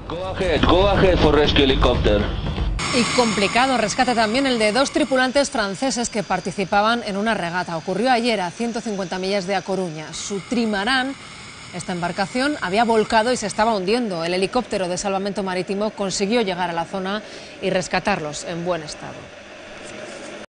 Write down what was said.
Go ahead for rescue helicopter. Y complicado rescate también el de dos tripulantes franceses que participaban en una regata. Ocurrió ayer a 150 millas de A Coruña. Su trimarán, esta embarcación, había volcado y se estaba hundiendo. El helicóptero de salvamento marítimo consiguió llegar a la zona y rescatarlos en buen estado.